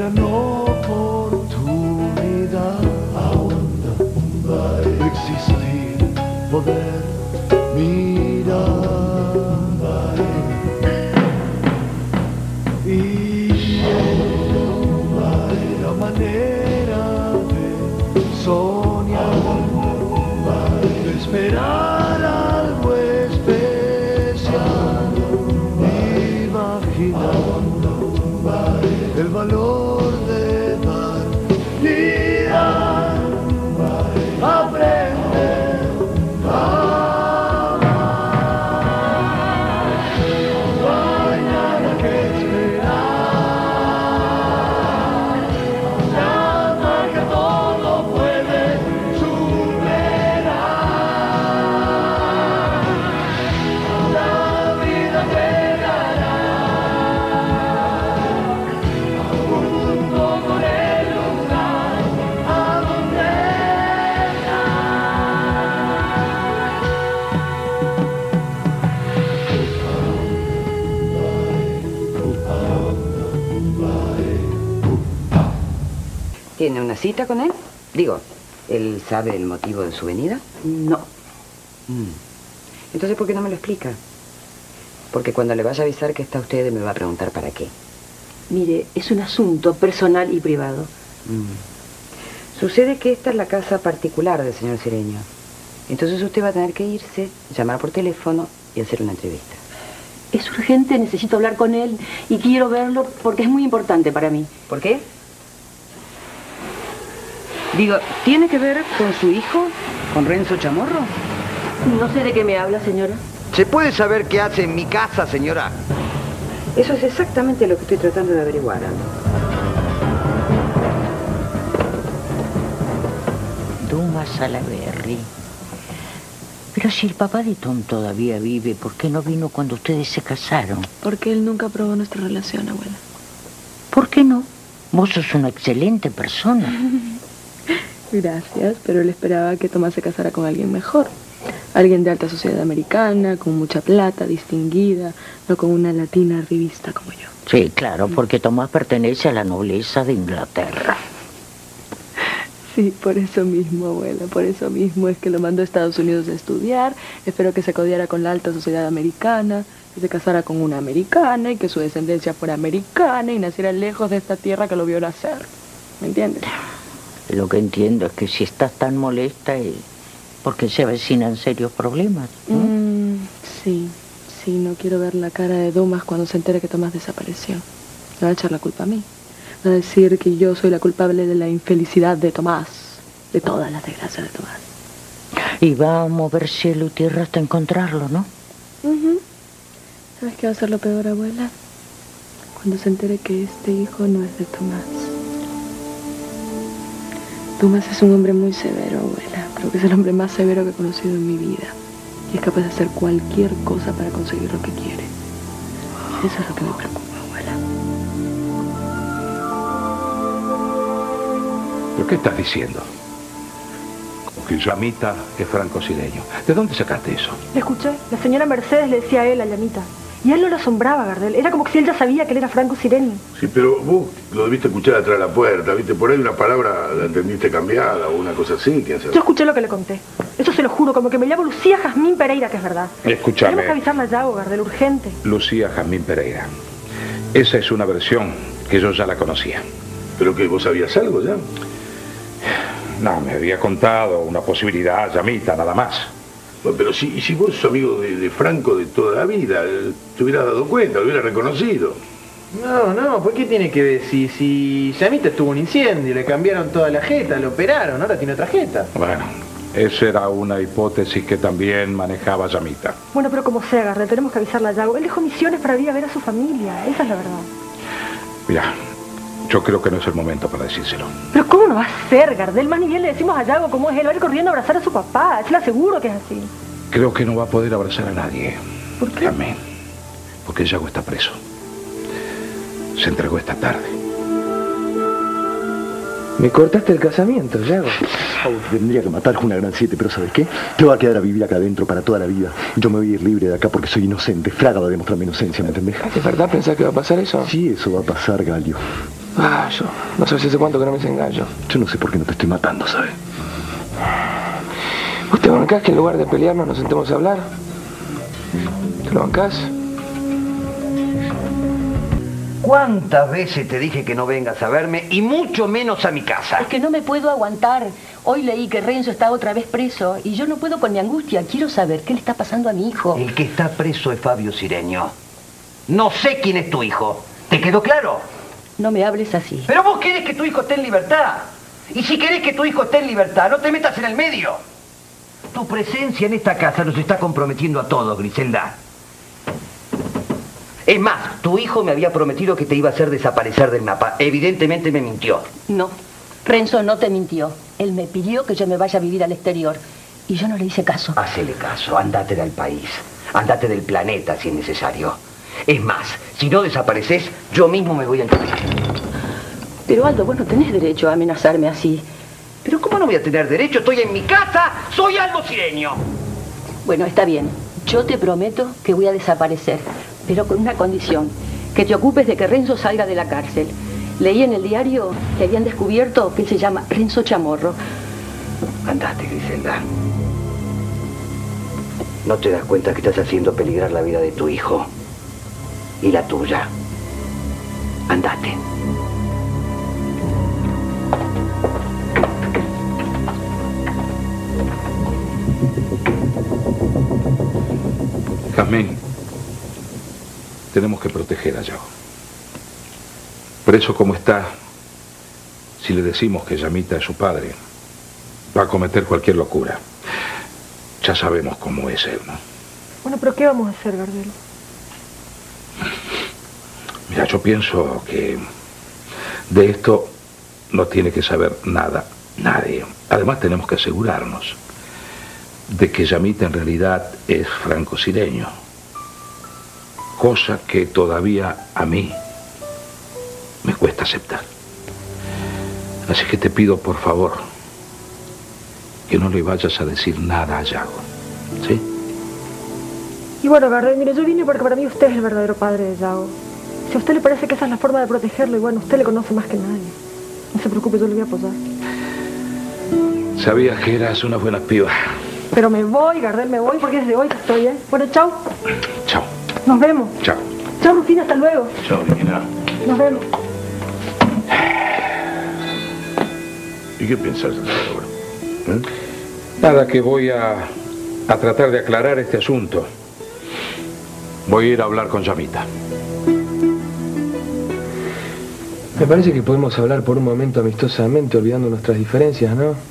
gran oportunidad de existir, poder mirar. Y la manera de soñar, de esperar algo especial, imaginar el valor de dar y dar, aprender a amar. No hay nada que esperar, la magia todo puede superar. La vida te dará junto con el lugar a donde ¿Tiene una cita con él? Digo, ¿él sabe el motivo de su venida? No. Entonces, ¿por qué no me lo explica? Porque cuando le vaya a avisar que está usted, me va a preguntar para qué. Mire, es un asunto personal y privado. Sucede que esta es la casa particular del señor Cireño. Entonces usted va a tener que irse, llamar por teléfono y hacer una entrevista. Es urgente, necesito hablar con él y quiero verlo porque es muy importante para mí. ¿Por qué? Digo, ¿tiene que ver con su hijo? ¿Con Renzo Chamorro? No sé de qué me habla, señora. ¿Se puede saber qué hace en mi casa, señora? Eso es exactamente lo que estoy tratando de averiguar. Dumas Salaberry. Pero si el papá de Tom todavía vive, ¿por qué no vino cuando ustedes se casaron? Porque él nunca aprobó nuestra relación, abuela. ¿Por qué no? Vos sos una excelente persona. Gracias, pero él esperaba que Tomás se casara con alguien mejor. Alguien de alta sociedad americana, con mucha plata, distinguida, no con una latina arribista como yo. Sí, claro, porque Tomás pertenece a la nobleza de Inglaterra. Sí, por eso mismo, abuela, por eso mismo es que lo mandó a Estados Unidos a estudiar. Espero que se codiara con la alta sociedad americana, que se casara con una americana y que su descendencia fuera americana y naciera lejos de esta tierra que lo vio nacer. ¿Me entiendes? Lo que entiendo es que si estás tan molesta es porque se avecinan serios problemas, ¿no? Sí, no quiero ver la cara de Dumas cuando se entere que Tomás desapareció. Me va a echar la culpa a mí. Va a decir que yo soy la culpable de la infelicidad de Tomás, de todas las desgracias de Tomás. Y va a mover cielo y tierra hasta encontrarlo, ¿no? ¿Sabes qué va a ser lo peor, abuela? Cuando se entere que este hijo no es de Tomás. Dumas es un hombre muy severo, abuela. Creo que es el hombre más severo que he conocido en mi vida. Y es capaz de hacer cualquier cosa para conseguir lo que quiere. Eso es lo que me preocupa, abuela. ¿Pero qué estás diciendo? Como que Llamita es Franco Cireño. ¿De dónde sacaste eso? Le escuché. La señora Mercedes le decía a él, a Llamita. Y a él no lo asombraba, Gardel. Era como que si él ya sabía que él era Franco Cireño. Sí, pero vos lo debiste escuchar atrás de la puerta, ¿viste? Por ahí una palabra la entendiste cambiada o una cosa así, quién sabe. Yo escuché lo que le conté. Eso se lo juro, como que me llamo Lucía Jazmín Pereira, que es verdad. Escúchame. Tenemos que avisarle a Yago, Gardel, urgente. Lucía Jazmín Pereira. Esa es una versión que yo ya la conocía. ¿Pero que vos sabías algo ya? No, me había contado una posibilidad, Llamita, nada más. Bueno, pero si vos sos amigo de Franco de toda la vida, te hubieras dado cuenta, lo hubieras reconocido. No, ¿por qué tiene que ver? Si Llamita estuvo un incendio, le cambiaron toda la jeta, lo operaron, ahora tiene otra jeta. Bueno, esa era una hipótesis que también manejaba Llamita. Bueno, pero como sea, Gardel, tenemos que avisarle a Yago. Él dejó Misiones para ir a ver a su familia. Esa es la verdad. Mira, yo creo que no es el momento para decírselo. Pero ¿cómo no va a ser, Gardel? Más ni bien le decimos a Yago cómo es él. Va a ir corriendo a abrazar a su papá. Se lo aseguro que es así. Creo que no va a poder abrazar a nadie. ¿Por qué? Amén. Porque Yago está preso. Se entregó esta tarde. Me cortaste el casamiento, Yago. Tendría que matar una gran 7, pero ¿sabes qué? Te va a quedar a vivir acá adentro para toda la vida. Yo me voy a ir libre de acá porque soy inocente. Fraga va a demostrar mi inocencia, ¿me entendés? ¿De verdad pensás que va a pasar eso? Sí, eso va a pasar, Galio. Yo no sé si hace cuánto que no me desengaño. Yo no sé por qué no te estoy matando, ¿sabes? ¿Vos te bancás que en lugar de pelearnos nos sentemos a hablar? ¿Te lo bancás? ¿Cuántas veces te dije que no vengas a verme y mucho menos a mi casa? Es que no me puedo aguantar. Hoy leí que Renzo está otra vez preso y yo no puedo con mi angustia. Quiero saber qué le está pasando a mi hijo. El que está preso es Fabio Cireño. No sé quién es tu hijo. ¿Te quedó claro? No me hables así. Pero vos querés que tu hijo esté en libertad. Y si querés que tu hijo esté en libertad, no te metas en el medio. Tu presencia en esta casa nos está comprometiendo a todos, Griselda. Es más, tu hijo me había prometido que te iba a hacer desaparecer del mapa. Evidentemente me mintió. No, Renzo no te mintió. Él me pidió que yo me vaya a vivir al exterior. Y yo no le hice caso. Hacele caso, andate del país. Andate del planeta si es necesario. Es más, si no desapareces, yo mismo me voy a enterar. Pero Aldo, vos no tenés derecho a amenazarme así. ¿Pero cómo no voy a tener derecho? Estoy en mi casa, soy Aldo Cireño. Bueno, está bien. Yo te prometo que voy a desaparecer, pero con una condición, que te ocupes de que Renzo salga de la cárcel. Leí en el diario que habían descubierto que él se llama Renzo Chamorro. Andate, Griselda. ¿No te das cuenta que estás haciendo peligrar la vida de tu hijo? Y la tuya. Andate. Jazmín, tenemos que proteger a Yago. Preso como está, si le decimos que Yamita es su padre, va a cometer cualquier locura. Ya sabemos cómo es él, ¿no? Bueno, pero ¿qué vamos a hacer, Gardel? Mira, yo pienso que de esto no tiene que saber nada, nadie. Además tenemos que asegurarnos de que Yamita en realidad es franco-cireño, cosa que todavía a mí me cuesta aceptar. Así que te pido, por favor, que no le vayas a decir nada a Yago, ¿sí? Y bueno, Gardel, mire, yo vine porque para mí usted es el verdadero padre de Yago. Si a usted le parece que esa es la forma de protegerlo, y bueno, usted le conoce más que nadie. No se preocupe, yo le voy a apoyar. Sabías que eras una buena piba. Pero me voy, Gardel, me voy porque desde hoy que estoy, ¿eh? Bueno, chau. Chao. Nos vemos. Chao. Chau, Rufina, hasta luego. Chao, Regina. Nos vemos. ¿Y qué piensas hacer ahora? Nada, que voy a tratar de aclarar este asunto. Voy a ir a hablar con Yamita. Me parece que podemos hablar por un momento amistosamente, olvidando nuestras diferencias, ¿no?